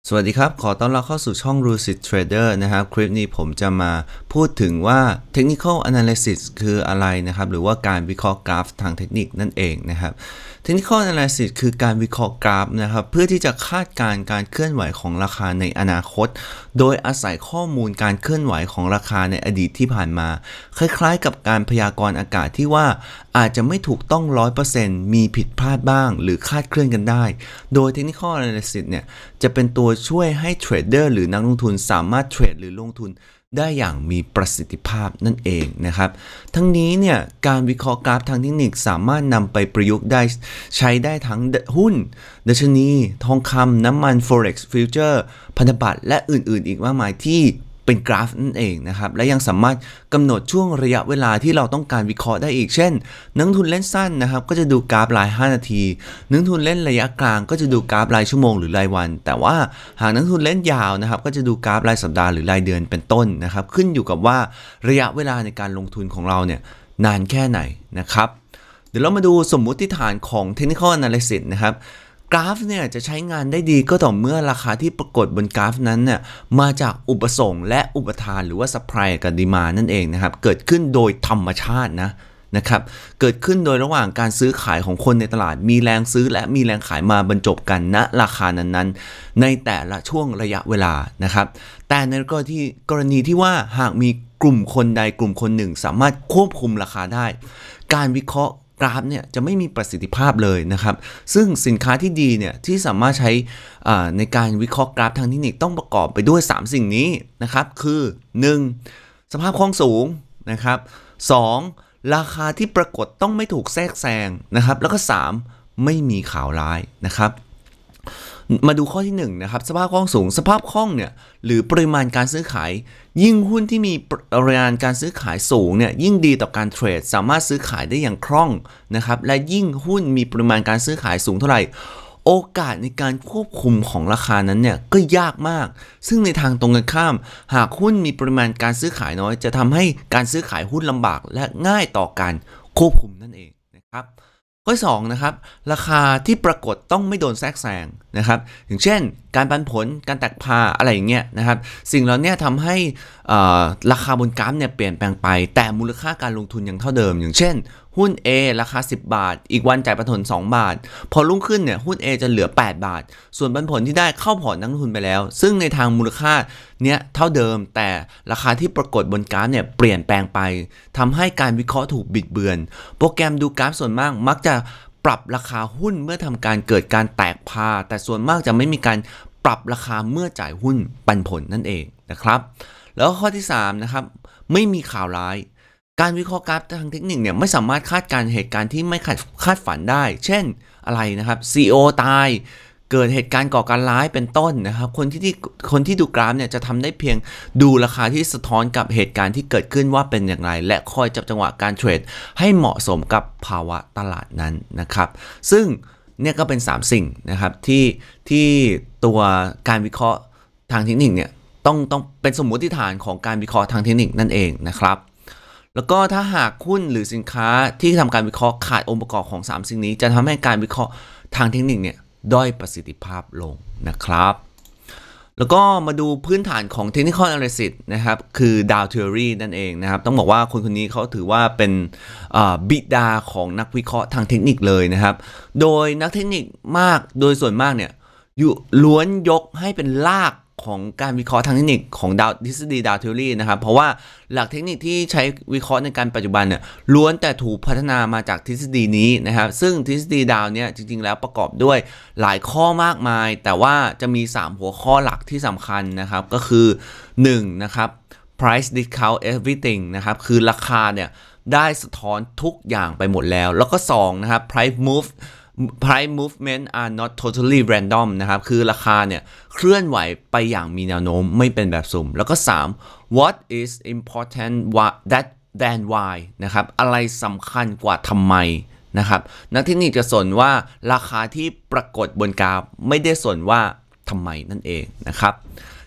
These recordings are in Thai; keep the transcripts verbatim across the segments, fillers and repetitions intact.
สวัสดีครับขอต้อนรับเข้าสู่ช่อง Lucid Trader นะครับคลิปนี้ผมจะมาพูดถึงว่า Technical Analysis คืออะไรนะครับหรือว่าการวิเคราะห์กราฟทางเทคนิคนั่นเองนะครับ Technical Analysis คือการวิเคราะห์กราฟนะครับเพื่อที่จะคาดการณ์การเคลื่อนไหวของราคาในอนาคตโดยอาศัยข้อมูลการเคลื่อนไหวของราคาในอดีตที่ผ่านมาคล้ายๆกับการพยากรณ์อากาศที่ว่าอาจจะไม่ถูกต้อง ร้อยเปอร์เซ็นต์ มีผิดพลาดบ้างหรือคลาดเคลื่อนกันได้โดย Technical Analysis เนี่ยจะเป็นตัวช่วยให้เทรดเดอร์หรือนักลงทุนสามารถเทรดหรือลงทุนได้อย่างมีประสิทธิภาพนั่นเองนะครับทั้งนี้เนี่ยการวิเคราะห์กราฟทางเทคนิคสามารถนำไปประยุกต์ได้ใช้ได้ทั้งหุ้นดัชนีทองคำน้ำมัน Forex Future พันธบัตรและอื่นๆอีกมากมายที่เป็นกราฟนั่นเองนะครับและยังสามารถกำหนดช่วงระยะเวลาที่เราต้องการวิเคราะห์ได้อีกเช่นนักทุนเล่นสั้นนะครับก็จะดูกราฟรายห้านาทีนักทุนเล่นระยะกลางก็จะดูกราฟรายชั่วโมงหรือรายวันแต่ว่าหากนักทุนเล่นยาวนะครับก็จะดูกราฟรายสัปดาห์หรือรายเดือนเป็นต้นนะครับขึ้นอยู่กับว่าระยะเวลาในการลงทุนของเราเนี่ยนานแค่ไหนนะครับเดี๋ยวเรามาดูสมมุติฐานของ Technical Analysis นะครับกราฟเนี่ยจะใช้งานได้ดีก็ต่อเมื่อราคาที่ปรากฏบนกราฟนั้นเนี่ยมาจากอุปสงค์และอุปทานหรือว่า supply กับ demand นั่นเองนะครับเกิดขึ้นโดยธรรมชาตินะนะครับเกิดขึ้นโดยระหว่างการซื้อขายของคนในตลาดมีแรงซื้อและมีแรงขายมาบรรจบกันณราคานั้นๆในแต่ละช่วงระยะเวลานะครับแต่ในกรณีกรณีที่ว่าหากมีกลุ่มคนใดกลุ่มคนหนึ่งสามารถควบคุมราคาได้การวิเคราะห์กราฟเนี่ยจะไม่มีประสิทธิภาพเลยนะครับซึ่งสินค้าที่ดีเนี่ยที่สามารถใช้ในการวิเคราะห์กราฟทางเทคนิคต้องประกอบไปด้วยสามสิ่งนี้นะครับคือหนึ่งสภาพคล่องสูงนะครับสองราคาที่ปรากฏต้องไม่ถูกแทรกแซงนะครับแล้วก็สามไม่มีข่าวร้ายนะครับมาดูข้อที่หนึ่งนะครับสภาพคล่องสูงสภาพคล่องเนี่ยหรือปริมาณการซื้อขายยิ่งหุ้นที่มีปริมาณการซื้อขายสูงเนี่ยยิ่งดีต่อการเทรดสามารถซื้อขายได้อย่างคล่องนะครับและยิ่งหุ้นมีปริมาณการซื้อขายสูงเท่าไหร่โอกาสในการควบคุมของราคานั้นเนี่ยก็ยากมากซึ่งในทางตรงกันข้ามหากหุ้นมีปริมาณการซื้อขายน้อยจะทำให้การซื้อขายหุ้นลำบากและง่ายต่อการควบคุมนั่นเองนะครับข้อสองนะครับราคาที่ปรากฏต้องไม่โดนแทรกแซงนะครับอย่างเช่นการปันผลการแตกพาอะไรอย่างเงี้ยนะครับสิ่งเหล่านี้ทำให้ราคาบนกราฟเนี่ยเปลี่ยนแปลงไปแต่มูลค่าการลงทุนยังเท่าเดิมอย่างเช่นหุ้น A ราคาสิบบาทอีกวันจ่ายปันผลสองบาทพอรุ่งขึ้นเนี่ยหุ้น A จะเหลือแปดบาทส่วนปันผลที่ได้เข้าพอร์ตนักลงทุนไปแล้วซึ่งในทางมูลค่าเนี้ยเท่าเดิมแต่ราคาที่ปรากฏบนกราฟเนี่ยเปลี่ยนแปลงไปทำให้การวิเคราะห์ถูกบิดเบือนโปรแกรมดูกราฟส่วนมากมักจะปรับราคาหุ้นเมื่อทำการเกิดการแตกพาแต่ส่วนมากจะไม่มีการปรับราคาเมื่อจ่ายหุ้นปันผลนั่นเองนะครับแล้วข้อที่สามนะครับไม่มีข่าวร้ายการวิเคราะห์กราฟทางเทคนิคเนี่ยไม่สามารถคาดการณ์เหตุการณ์ที่ไม่คาดฝันได้เช่นอะไรนะครับ ซี อี โอ ตายเกิดเหตุการณ์ก่อการร้ายเป็นต้นนะครับคนที่ที่คนที่ดูกราฟเนี่ยจะทำได้เพียงดูราคาที่สะท้อนกับเหตุการณ์ที่เกิดขึ้นว่าเป็นอย่างไรและคอยจับจังหวะการเทรดให้เหมาะสมกับภาวะตลาดนั้นนะครับซึ่งเนี่ยก็เป็นสามสิ่งนะครับที่ที่ตัวการวิเคราะห์ทางเทคนิคเนี่ยต้องต้องเป็นสมมติฐานของการวิเคราะห์ทางเทคนิคนั่นเองนะครับแล้วก็ถ้าหากหุ้นหรือสินค้าที่ทำการวิเคราะห์ขาดองค์ประกอบของสามสิ่งนี้จะทำให้การวิเคราะห์ทางเทคนิคเนี่ยด้อยประสิทธิภาพลงนะครับแล้วก็มาดูพื้นฐานของ Technical Analysis นะครับคือ Dow Theory นั่นเองนะครับต้องบอกว่าคนคนนี้เขาถือว่าเป็นบิดาของนักวิเคราะห์ทางเทคนิคเลยนะครับโดยนักเทคนิคมากโดยส่วนมากเนี่ยอยู่ล้วนยกให้เป็นรากของการวิเคราะห์ทางเทคนิคของดาวทฤษฎีดาวเทอรี่นะครับเพราะว่าหลักเทคนิคที่ใช้วิเคราะห์ในการปัจจุบันเนี่ยล้วนแต่ถูกพัฒนามาจากทฤษฎีนี้นะครับซึ่งทฤษฎีดาวเนี่ยจริงๆแล้วประกอบด้วยหลายข้อมากมายแต่ว่าจะมีสามหัวข้อหลักที่สำคัญนะครับก็คือหนึ่งนะครับ price discount everything นะครับคือราคาเนี่ยได้สะท้อนทุกอย่างไปหมดแล้วแล้วก็สองนะครับ price move price movement are not totally random นะครับคือราคาเนี่ยเคลื่อนไหวไปอย่างมีแนวโน้มไม่เป็นแบบสุ่มแล้วก็สาม what is important that than why นะครับอะไรสำคัญกว่าทำไมนะครับนักเทคนิคจะสนว่าราคาที่ปรากฏบนกราฟไม่ได้สนว่าทำไมนั่นเองนะครับ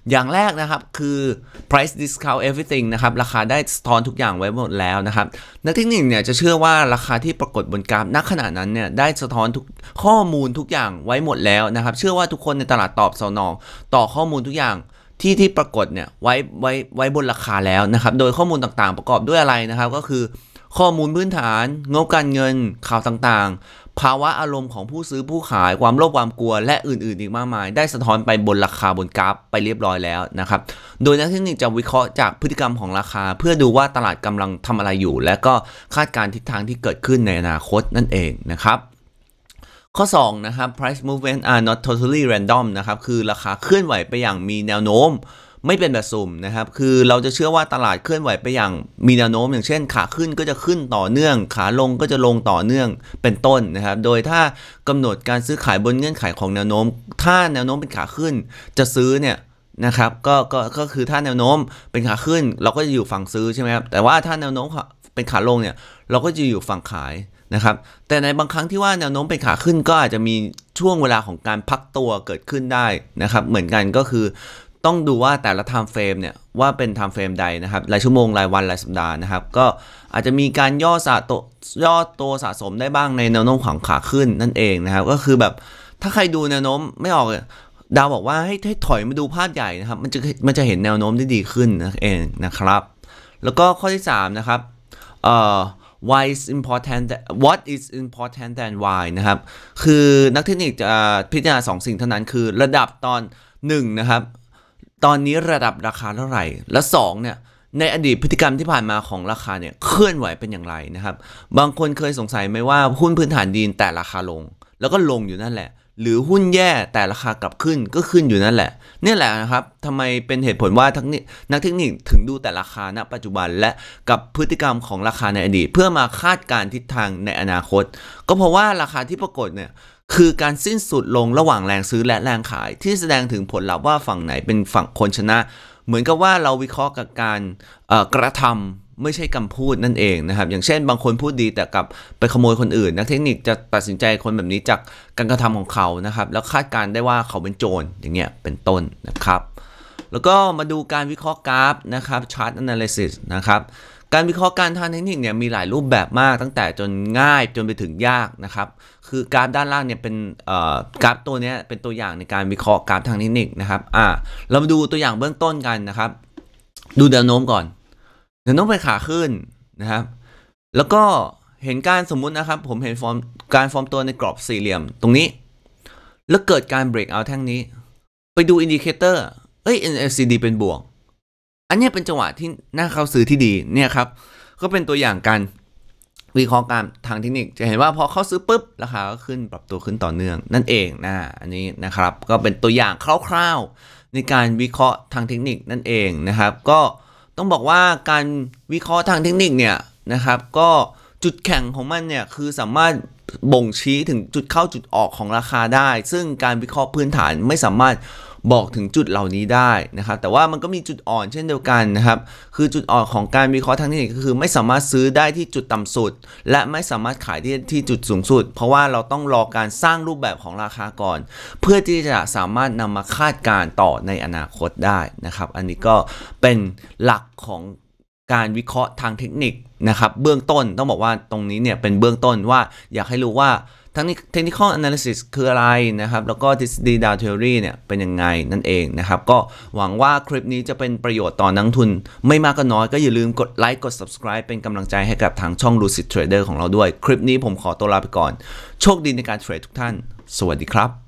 อย่างแรกนะครับคือ price discount everything นะครับราคาได้สะท้อนทุกอย่างไว้หมดแล้วนะครับนักเทคนิคเนี่ยจะเชื่อว่าราคาที่ปรากฏบนกราฟณขณะนั้นเนี่ยได้สะท้อนทุกข้อมูลทุกอย่างไว้หมดแล้วนะครับเชื่อว่าทุกคนในตลาดตอบสนองต่อข้อมูลทุกอย่างที่ที่ปรากฏเนี่ยไว้ไว้ไว้บนราคาแล้วนะครับโดยข้อมูลต่างๆประกอบด้วยอะไรนะครับก็คือข้อมูลพื้นฐานงบการเงินข่าวต่างๆภาวะอารมณ์ของผู้ซื้อผู้ขายความโลภความกลัวและอื่นๆอีกมากมายได้สะท้อนไปบนราคาบนกราฟไปเรียบร้อยแล้วนะครับโดยนักเทคนิคจะวิเคราะห์จากพฤติกรรมของราคาเพื่อดูว่าตลาดกำลังทำอะไรอยู่และก็คาดการณ์ทิศทางที่เกิดขึ้นในอนาคตนั่นเองนะครับข้อสองนะครับ price movement are not totally random นะครับคือราคาเคลื่อนไหวไปอย่างมีแนวโน้มไม่เป็นแบบสุ่มนะครับคือเราจะเชื่อว่าตลาดเคลื่อนไหวไปอย่างมีแนวโน้มอย่างเช่นขาขึ้นก็จะขึ้นต่อเนื่องขาลงก็จะลงต่อเนื่องเป็นต้นนะครับโดยถ้ากำหนดการซื้อขายบนเงื่อนไขของแนวโน้มถ้าแนวโน้มเป็นขาขึ้นจะซื้อเนี่ยนะครับก็ก็ก็คือถ้าแนวโน้มเป็นขาขึ้นเราก็จะอยู่ฝั่งซื้อใช่ไหมครับแต่ว่าถ้าแนวโน้มเป็นขาลงเนี่ยเราก็จะอยู่ฝั่งขายนะครับแต่ในบางครั้งที่ว่าแนวโน้มเป็นขาขึ้นก็อาจจะมีช่วงเวลาของการพักตัวเกิดขึ้นได้นะครับเหมือนกันก็คือต้องดูว่าแต่ละ time frame เนี่ยว่าเป็น time frame ใดนะครับรายชั่วโมงรายวันรายสัปดาห์นะครับก็อาจจะมีการย่อสะโตย่อตัวสะสมได้บ้างในแนวโน้มของขาขึ้นนั่นเองนะครับก็คือแบบถ้าใครดูแนวโน้มไม่ออกดาวบอกว่าให้ให้ถอยมาดูภาพใหญ่นะครับมันจะมันจะเห็นแนวโน้มที่ดีขึ้นนั่นเองนะครับแล้วก็ข้อที่สามนะครับเอ่อwhy is important what is important than why นะครับคือนักเทคนิคจะพิจารณาสองสิ่งเท่านั้นคือระดับตอนหนึ่งนะครับตอนนี้ระดับราคาเท่าไหร่และสองเนี่ยในอดีตพฤติกรรมที่ผ่านมาของราคาเนี่ยเคลื่อนไหวเป็นอย่างไรนะครับบางคนเคยสงสัยไหมว่าหุ้นพื้นฐานดีแต่ราคาลงแล้วก็ลงอยู่นั่นแหละหรือหุ้นแย่แต่ราคากลับขึ้นก็ขึ้นอยู่นั่นแหละนี่แหละนะครับทำไมเป็นเหตุผลว่าทั้งนี้นักเทคนิคถึงดูแต่ราคาณปัจจุบันและกับพฤติกรรมของราคาในอดีตเพื่อมาคาดการณ์ทิศทางในอนาคตก็เพราะว่าราคาที่ปรากฏเนี่ยคือการสิ้นสุดลงระหว่างแรงซื้อและแรงขายที่แสดงถึงผลลัพธ์ว่าฝั่งไหนเป็นฝั่งคนชนะเหมือนกับว่าเราวิเคราะห์กับการกระทำไม่ใช่คำพูดนั่นเองนะครับอย่างเช่นบางคนพูดดีแต่กลับไปขโมยคนอื่นนักเทคนิคจะตัดสินใจคนแบบนี้จากการกระทำของเขานะครับแล้วคาดการได้ว่าเขาเป็นโจรอย่างเงี้ยเป็นต้นนะครับแล้วก็มาดูการวิเคราะห์กราฟนะครับ chart analysis นะครับการวิเคราะห์การทางเทคนิคเนี่ยมีหลายรูปแบบมากตั้งแต่จนง่ายจนไปถึงยากนะครับคือกราฟด้านล่างเนี่ยเป็นกราฟตัวนี้เป็นตัวอย่างในการวิเคราะห์กราฟทางเทคนิคนะครับอ่าเรามาดูตัวอย่างเบื้องต้นกันนะครับดูแนวโน้มก่อนแนวโน้มไปขาขึ้นนะครับแล้วก็เห็นการสมมุตินะครับผมเห็นฟอร์มการฟอร์มตัวในกรอบสี่เหลี่ยมตรงนี้แล้วเกิดการเบรกเอาแท่งนี้ไปดูอินดิเคเตอร์เอ้ย เอ็น เอฟ ซี ดี เป็นบวกอันนี้เป็นจังหวะที่น่าเข้าซื้อที่ดีเนี่ยครับก็เป็นตัวอย่างการวิเคราะห์การทางเทคนิคจะเห็นว่าพอเข้าซื้อปุ๊บราคาก็ขึ้นปรับตัวขึ้นต่อเนื่องนั่นเองนะอันนี้นะครับก็เป็นตัวอย่างคร่าวๆในการวิเคราะห์ทางเทคนิคนั่นเองนะครับก็ต้องบอกว่าการวิเคราะห์ทางเทคนิคเนี่ยนะครับก็จุดแข็งของมันเนี่ยคือสามารถบ่งชี้ถึงจุดเข้าจุดออกของราคาได้ซึ่งการวิเคราะห์พื้นฐานไม่สามารถบอกถึงจุดเหล่านี้ได้นะครับแต่ว่ามันก็มีจุดอ่อนเช่นเดียวกันนะครับคือจุดอ่อนของการวิเคราะห์ทางเทคนิคก็คือไม่สามารถซื้อได้ที่จุดต่ำสุดและไม่สามารถขายที่ที่จุดสูงสุดเพราะว่าเราต้องรอการสร้างรูปแบบของราคาก่อนเพื่อที่จะสามารถนำมาคาดการณ์ต่อในอนาคตได้นะครับอันนี้ก็เป็นหลักของการวิเคราะห์ทางเทคนิคนะครับเบื้องต้นต้องบอกว่าตรงนี้เนี่ยเป็นเบื้องต้นว่าอยากให้รู้ว่าทั้งนี้ technical analysis คืออะไรนะครับแล้วก็ทฤษฎี Dow Theory เนี่ยเป็นยังไงนั่นเองนะครับก็หวังว่าคลิปนี้จะเป็นประโยชน์ต่อนักลงทุนไม่มากก็น้อยก็อย่าลืมกดไลค์กด subscribe เป็นกำลังใจให้กับทางช่อง Lucid Trader ของเราด้วยคลิปนี้ผมขอตัวลาไปก่อนโชคดีในการเทรดทุกท่านสวัสดีครับ